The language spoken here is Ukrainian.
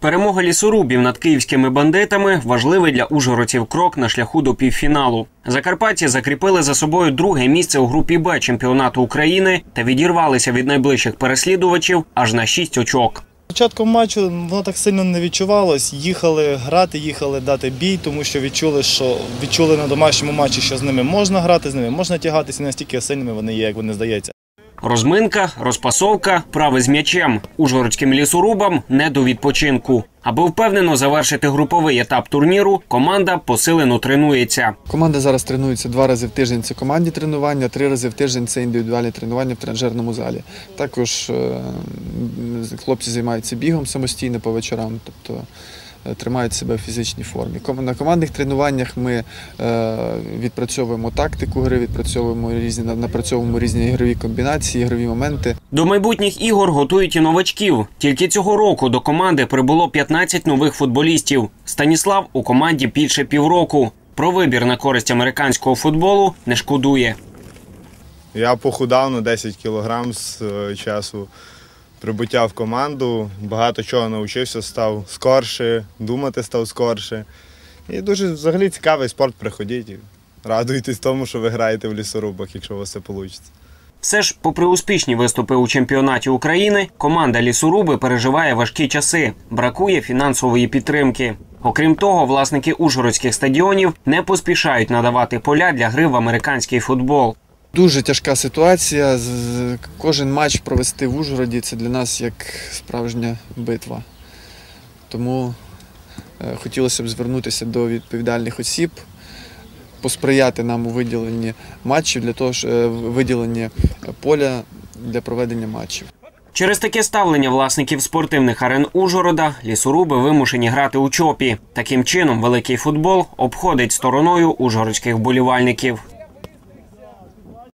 Перемога лісорубів над київськими бандитами – важливий для ужгородців крок на шляху до півфіналу. Закарпатці закріпили за собою друге місце у групі Б чемпіонату України та відірвалися від найближчих переслідувачів аж на 6 очок. Початком матчу воно так сильно не відчувалось. Їхали грати, їхали дати бій, тому що відчули на домашньому матчі, що з ними можна грати, з ними можна тягатися, не настільки сильними вони є, як вони здається. Розминка, розпасовка, вправи з м'ячем. Ужгородським лісорубам не до відпочинку. Аби впевнено завершити груповий етап турніру, команда посилено тренується. Команда зараз тренується 2 рази в тиждень – це командні тренування, 3 рази в тиждень – це індивідуальні тренування в тренажерному залі. Також хлопці займаються бігом самостійно по вечорам, тобто тримають себе в фізичній формі. На командних тренуваннях ми відпрацьовуємо тактику гри, напрацьовуємо різні ігрові комбінації, ігрові моменти. До майбутніх ігор готують і новачків. Тільки цього року до команди прибуло 15 нових футболістів. Станіслав у команді більше півроку. Про вибір на користь американського футболу не шкодує. Я похудав на 10 кілограм з часу прибуття в команду, багато чого навчився, став скорше, думати став скорше. І дуже взагалі цікавий спорт, приходіть і радуйтесь тому, що ви граєте в лісорубах, якщо у вас все вийде. Все ж, попри успішні виступи у чемпіонаті України, команда «Лісоруби» переживає важкі часи, бракує фінансової підтримки. Окрім того, власники ужгородських стадіонів не поспішають надавати поля для гри в американський футбол. Дуже тяжка ситуація. Кожен матч провести в Ужгороді – це для нас як справжня битва. Тому хотілося б звернутися до відповідальних осіб, посприяти нам у виділенні матчів, для того, виділенні поля для проведення матчів. Через таке ставлення власників спортивних арен Ужгорода лісоруби вимушені грати у ЧОПі. Таким чином великий футбол обходить стороною ужгородських вболівальників.